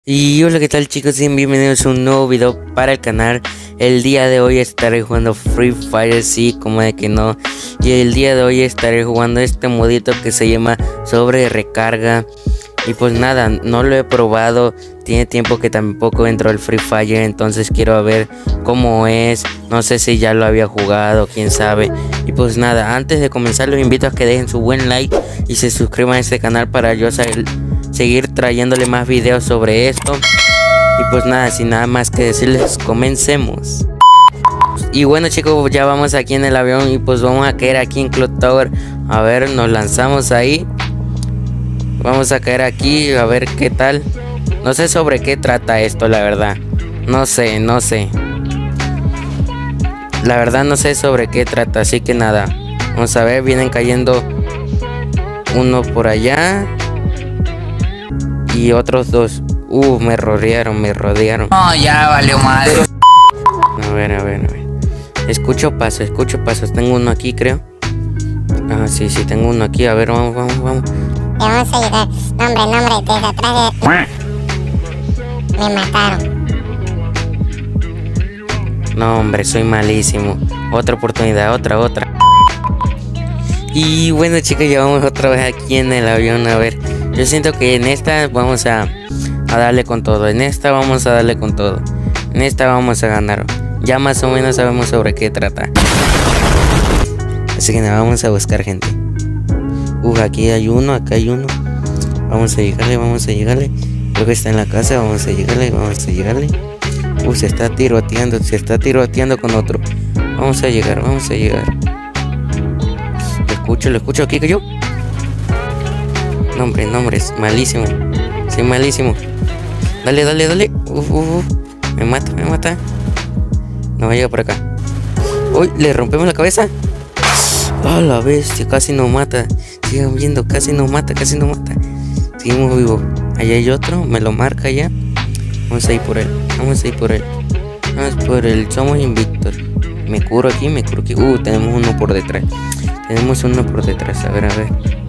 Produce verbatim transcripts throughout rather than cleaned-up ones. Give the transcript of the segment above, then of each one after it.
Y hola, ¿qué tal, chicos? Y bienvenidos a un nuevo video para el canal. El día de hoy estaré jugando Free Fire, sí, como de que no. Y el día de hoy estaré jugando este modito que se llama sobre recarga. Y pues nada, no lo he probado. Tiene tiempo que tampoco entro al Free Fire, entonces quiero ver cómo es. No sé si ya lo había jugado, quién sabe. Y pues nada, antes de comenzar los invito a que dejen su buen like y se suscriban a este canal para yo saber seguir trayéndole más videos sobre esto. Y pues nada, sin nada más que decirles, comencemos. Y bueno, chicos, ya vamos aquí en el avión y pues vamos a caer aquí en Clock Tower. A ver, nos lanzamos ahí. Vamos a caer aquí a ver qué tal. No sé sobre qué trata esto, la verdad. No sé, no sé. La verdad no sé sobre qué trata, así que nada. Vamos a ver, vienen cayendo uno por allá y otros dos. Uh, me rodearon, me rodearon. No, ya valió madre. A ver, a ver, a ver. Escucho pasos, escucho pasos. Tengo uno aquí, creo. Ah, sí, sí, tengo uno aquí. A ver, vamos, vamos, vamos. Vamos a llegar. Nombre, nombre, desde atrás de... Me mataron. No, hombre, soy malísimo. Otra oportunidad, otra, otra. Y bueno, chicos, ya vamos otra vez aquí en el avión. A ver, yo siento que en esta vamos a, a darle con todo. En esta vamos a darle con todo. En esta vamos a ganar. Ya más o menos sabemos sobre qué trata. Así que nada, vamos a buscar gente. Uh, aquí hay uno, acá hay uno. Vamos a llegarle, vamos a llegarle. Creo que está en la casa, vamos a llegarle, vamos a llegarle. Uh, se está tiroteando, se está tiroteando con otro. Vamos a llegar, vamos a llegar. Lo escucho, lo escucho, aquí cayó. No, hombre, no, hombre, es malísimo. Soy malísimo. Dale, dale, dale. Uf, uf, uf. Me mata, me mata. No va a llegar por acá. Uy, le rompemos la cabeza. Ah, la bestia, casi nos mata. Sigan viendo, casi nos mata, casi nos mata. Seguimos vivos. Allá hay otro, me lo marca ya. Vamos a ir por él, vamos a ir por él. Vamos por él, somos invictos. Me curo aquí, me curo aquí. Uh, tenemos uno por detrás. Tenemos uno por detrás, a ver, a ver.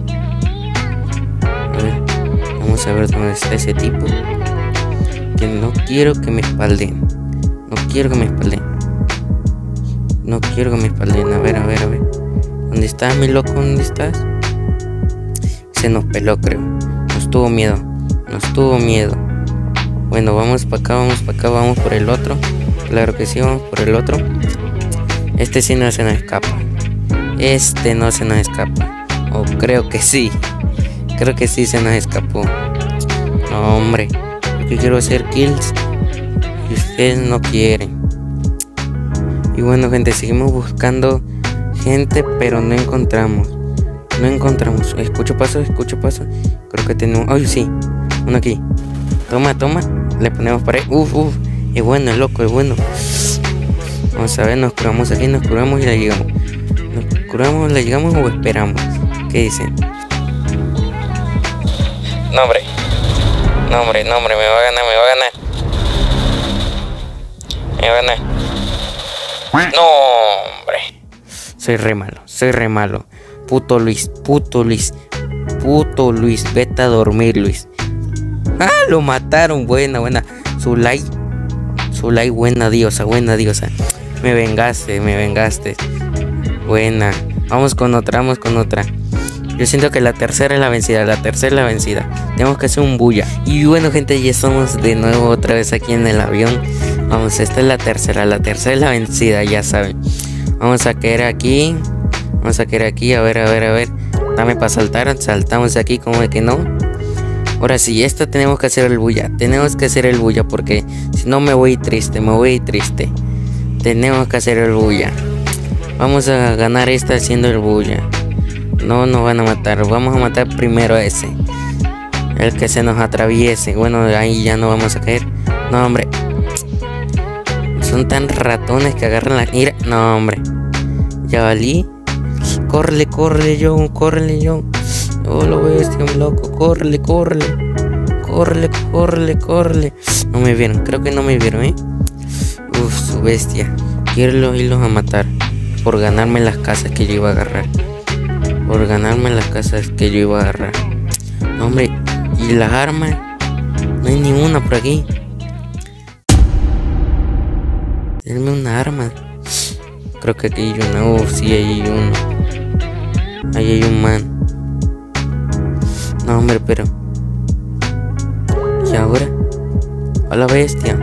A ver, vamos a ver dónde está ese tipo. Que no quiero que me espalden. No quiero que me espalden. No quiero que me espalden, a ver, a ver, a ver. ¿Dónde estás, mi loco? ¿Dónde estás? Se nos peló, creo. Nos tuvo miedo. Nos tuvo miedo. Bueno, vamos para acá, vamos para acá, vamos por el otro. Claro que sí, vamos por el otro. Este sí no se nos escapa. Este no se nos escapa. O creo que sí. Creo que sí se nos escapó. No, hombre. Yo quiero hacer kills y ustedes no quieren. Y bueno, gente, seguimos buscando gente, pero no encontramos. No encontramos. Escucho pasos, escucho pasos. Creo que tenemos... ¡Ay, sí! Uno aquí. Toma, toma. Le ponemos para ahí. Uf, uf. Es bueno, es loco, es bueno. Vamos a ver, nos curamos aquí, nos curamos y la llegamos. Nos curamos, la llegamos o esperamos. ¿Qué dicen? No, hombre. No, hombre, no, hombre. Me va a ganar, me va a ganar. Me va a ganar. No, hombre. Soy re malo, soy re malo. Puto Luis, puto Luis. Puto Luis, vete a dormir, Luis. Ah, lo mataron, buena, buena. Zulay, Zulay, buena diosa, buena diosa. Me vengaste, me vengaste. Buena. Vamos con otra, vamos con otra. Yo siento que la tercera es la vencida, la tercera es la vencida. Tenemos que hacer un bulla. Y bueno, gente, ya estamos de nuevo otra vez aquí en el avión. Vamos, esta es la tercera, la tercera es la vencida, ya saben. Vamos a caer aquí. Vamos a caer aquí, a ver, a ver, a ver. Dame para saltar, saltamos aquí como de que no. Ahora sí, esta tenemos que hacer el bulla. Tenemos que hacer el bulla porque si no me voy triste, me voy triste. Tenemos que hacer el bulla. Vamos a ganar esta haciendo el bulla. No nos van a matar, vamos a matar primero a ese. El que se nos atraviese. Bueno, ahí ya no vamos a caer. No, hombre. Son tan ratones que agarran la ira. No, hombre. Ya valí. Córrele, córrele, John, córrele, John. Oh, lo bestia, un loco. Córrele, córrele. Córrele, córrele, córrele. No me vieron, creo que no me vieron, ¿eh? Uf, su bestia. Quiero irlos a matar. Por ganarme las casas que yo iba a agarrar. Por ganarme las casas que yo iba a agarrar. No, hombre. Y las armas. No hay ni una por aquí. Denme una arma. Creo que aquí hay una. Uh, sí, ahí hay uno. Ahí hay un man. No, hombre, pero. ¿Y ahora? A la bestia.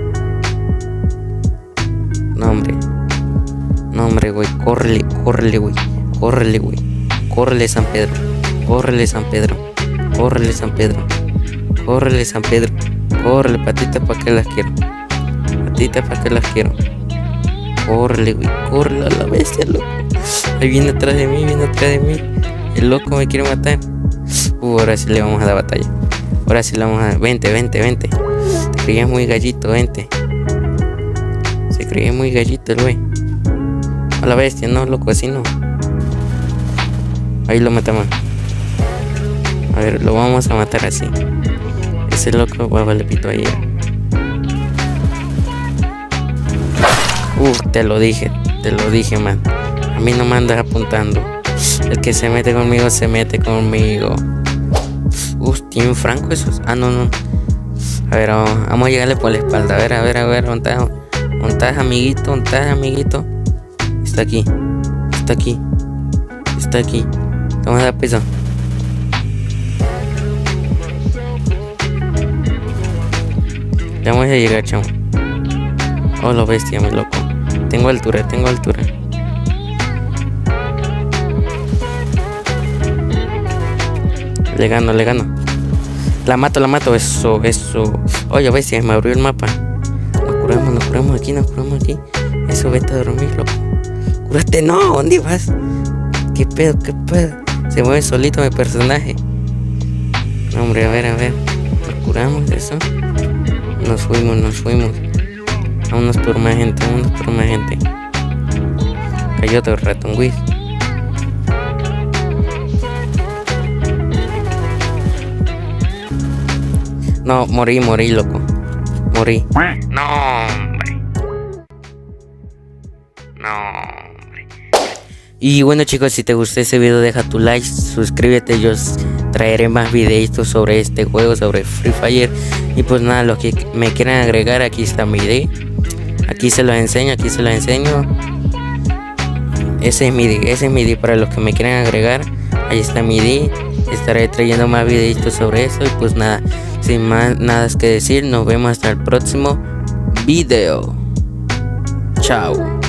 No, hombre. No, hombre, güey. Córrele, córrele, güey. Córrele, güey. Córrele, San Pedro. Córrele, San Pedro. Córrele, San Pedro. Córrele, San Pedro. Córrele, patita, ¿para qué las quiero? Patita, ¿para qué las quiero? Córrele, güey. Córrele a la bestia, loco. Ahí viene atrás de mí, viene atrás de mí. El loco me quiere matar. Uh, ahora sí le vamos a dar batalla. Ahora sí le vamos a dar. Vente, vente, vente. Te creías muy gallito, vente. Se creía muy gallito el güey. A la bestia, no, loco, así no. Ahí lo matamos. A ver, lo vamos a matar así. Ese loco, guau, le pito ahí. Uh, te lo dije, te lo dije, man. A mí no me andas apuntando. El que se mete conmigo, se mete conmigo. Uh, ¿tiene un franco esos? Ah, no, no. A ver, vamos, vamos a llegarle por la espalda. A ver, a ver, a ver, ¿dónde estás? ¿Dónde estás, amiguito? ¿Dónde estás, amiguito? Está aquí, está aquí, está aquí. Vamos a dar piso. Ya vamos a llegar, chamo. Oh, lo bestia, mi loco. Tengo altura, tengo altura. Le gano, le gano. La mato, la mato. Eso, eso. Oye, bestia, me abrió el mapa. Nos curamos, nos curamos aquí, nos curamos aquí. Eso, vete a dormir, loco. Curaste, no, ¿dónde vas? ¿Qué pedo, qué pedo? Se mueve solito mi personaje. No, hombre, a ver, a ver. Nos curamos de eso. Nos fuimos, nos fuimos. Vámonos por más gente, vámonos por más gente. Cayó otro ratón, güey. No, morí, morí, loco. Morí. No, hombre. No, hombre. Y bueno, chicos, si te gustó este video, deja tu like, suscríbete. Yo traeré más videitos sobre este juego, sobre Free Fire. Y pues nada, los que me quieran agregar, aquí está mi I D. Aquí se los enseño, aquí se los enseño. Ese es mi I D, ese es mi I D para los que me quieran agregar. Ahí está mi I D. Estaré trayendo más videitos sobre eso. Y pues nada, sin más nada que decir, nos vemos hasta el próximo video. Chao.